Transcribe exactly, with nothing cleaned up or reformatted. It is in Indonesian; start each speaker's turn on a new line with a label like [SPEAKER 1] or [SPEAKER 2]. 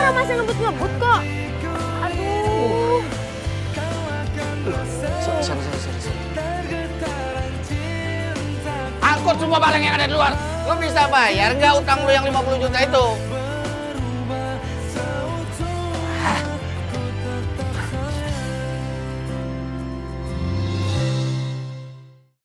[SPEAKER 1] masih ngebut-ngebut kok. Aduh.
[SPEAKER 2] Sorry, sorry, sorry, sorry. Angkut semua paling yang ada di luar. Lo bisa bayar nggak utang lo yang lima puluh juta itu?